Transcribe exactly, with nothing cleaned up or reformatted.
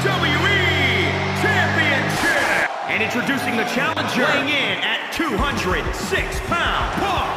W E Championship. And introducing the challenger, weighing in at two hundred six pounds, Paul